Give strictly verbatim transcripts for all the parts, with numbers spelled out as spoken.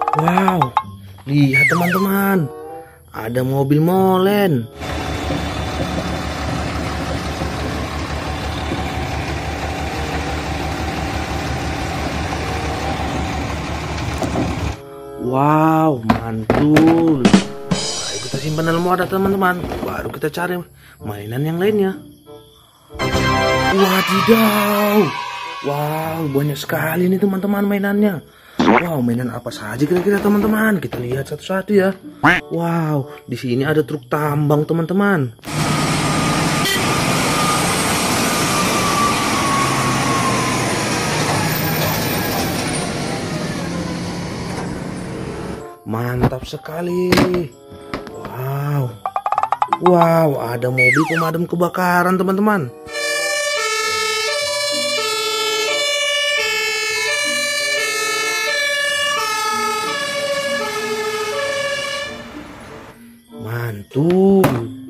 Wow, lihat teman-teman, ada mobil molen. Wow, mantul. Ayo kita simpan dalam wadah teman-teman, baru kita cari mainan yang lainnya. Wadidaw. Wow, banyak sekali nih teman-teman mainannya. Wow, mainan apa saja kira-kira teman-teman? Kita lihat satu-satu ya. Wow, di sini ada truk tambang teman-teman. Mantap sekali. Wow. Wow, ada mobil pemadam kebakaran teman-teman. Mantul.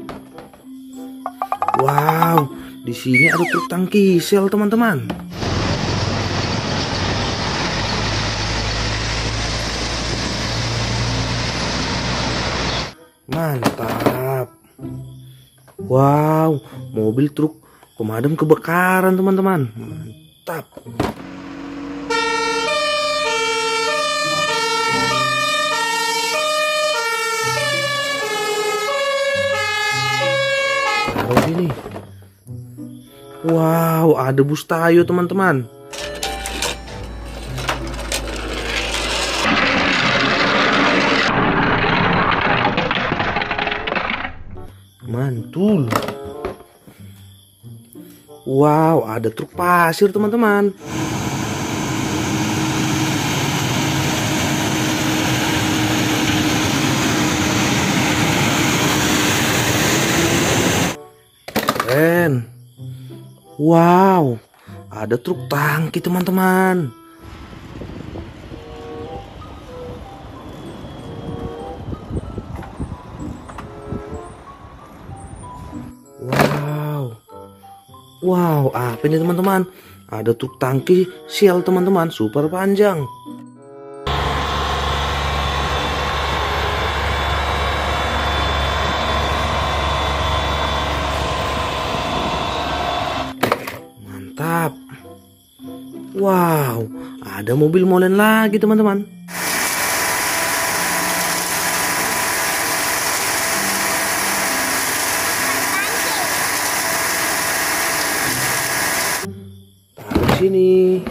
Wow, di sini ada truk tangki sel teman-teman. Mantap. Wow, mobil truk pemadam kebakaran teman-teman. Mantap. Taruh sini. Wow, ada bus Tayo teman-teman. Mantul. Wow, ada truk pasir teman-teman. Keren. Wow, ada truk tangki teman-teman. Wow. Wow, apa ini teman-teman? Ada truk tangki Shell teman-teman, super panjang. Mantap. Wow, ada mobil molen lagi teman-teman. Sini.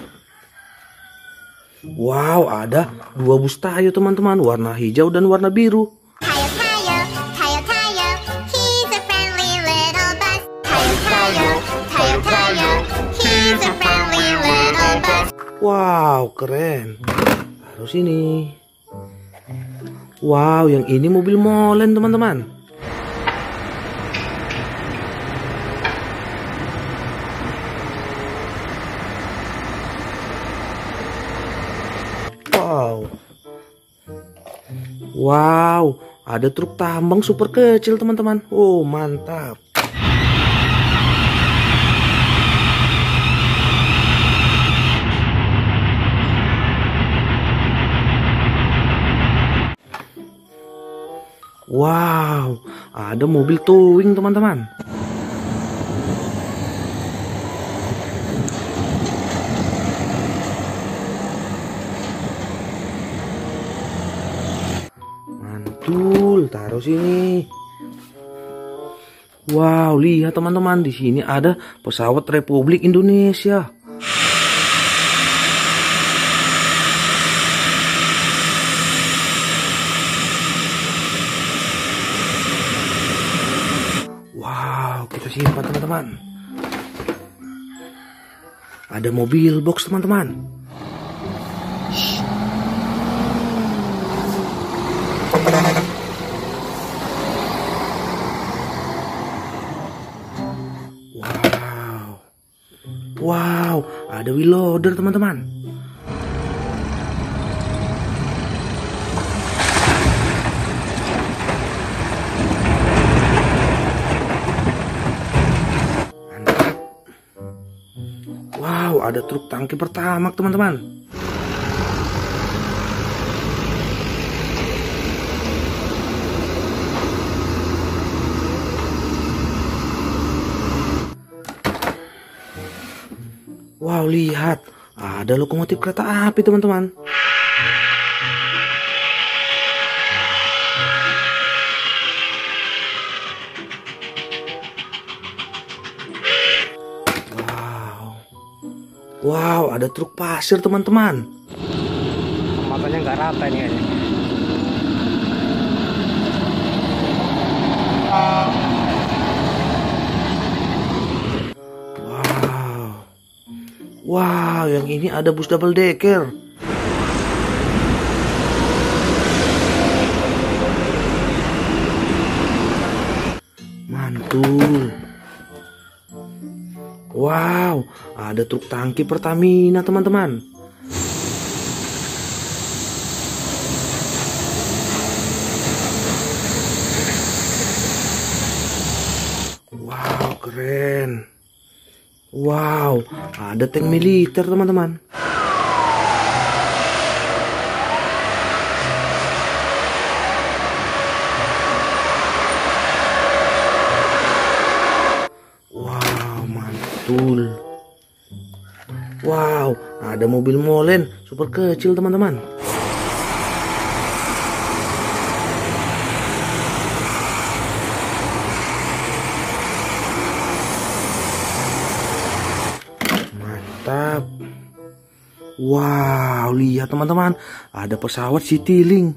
Wow, ada dua bus Tayo teman-teman, warna hijau dan warna biru. Tayo, Tayo, Tayo, Tayo, he's a friendly little bus. Tayo, Tayo, Tayo, Tayo, he's a friendly little bus. Wow, keren. Taruh sini. Wow, yang ini mobil molen teman-teman. Wow. Wow, ada truk tambang super kecil teman-teman. Oh, mantap. Wow, ada mobil towing teman-teman. Mantul, taruh sini. Wow, lihat teman-teman, di sini ada pesawat Republik Indonesia. Wow, kita simpan teman-teman. Ada mobil box teman-teman. Wow. Wow, ada wheel loader teman-teman. Wow, ada truk tangki pertamax teman-teman. Wow, lihat. Ada lokomotif kereta api, teman-teman. Wow. Wow, ada truk pasir, teman-teman. Matanya nggak rata nih kayaknya. Wow. Wow, yang ini ada bus double decker. Mantul. Wow, ada truk tangki Pertamina, teman-teman. Wow, keren. Wow, ada tank militer, teman-teman. Wow, mantul. Wow, ada mobil molen super kecil, teman-teman. Mantap. Wow, lihat teman-teman, ada pesawat Citylink.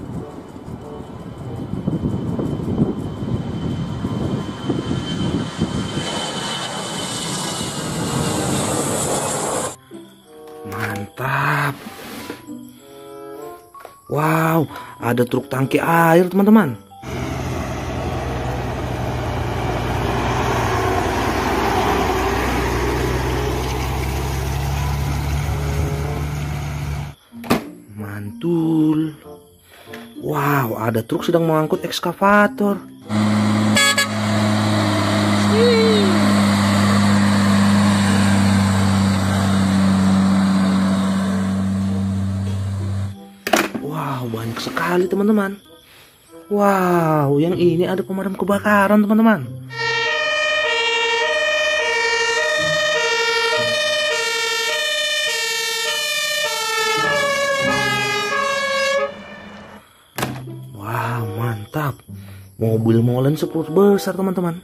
Mantap. Wow, ada truk tangki air, teman-teman. Mantul. Wow, ada truk sedang mengangkut ekskavator. Wow, banyak sekali, teman-teman. Wow, yang ini ada pemadam kebakaran, teman-teman. Wow, mantap. Mobil molen sport besar, teman-teman.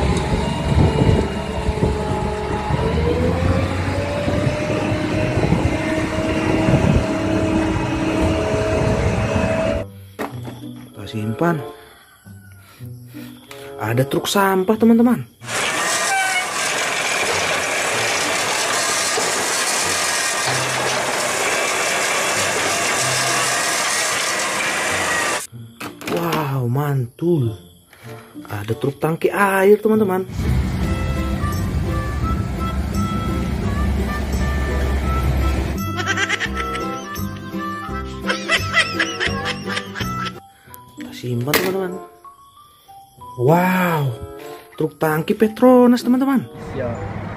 Kita simpan. Ada truk sampah, teman-teman. Wow, mantul. Ada truk tangki air, teman-teman. Kita simpan, teman-teman. Wow, truk tangki Petronas, teman-teman. Ya.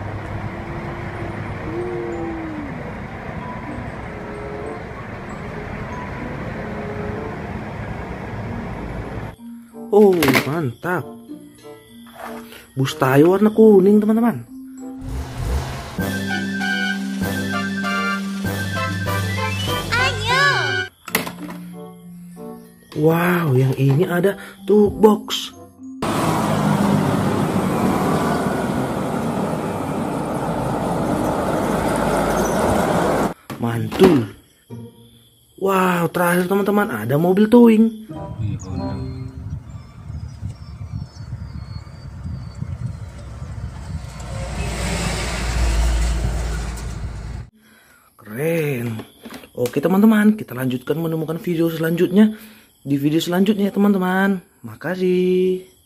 Oh, mantap. Bus Tayo warna kuning, teman-teman. Ayo. Wow, yang ini ada truk box. Mantul. Wow, terakhir, teman-teman, ada mobil towing. Keren. Oke, teman-teman, kita lanjutkan menemukan video selanjutnya di video selanjutnya, teman-teman. Makasih.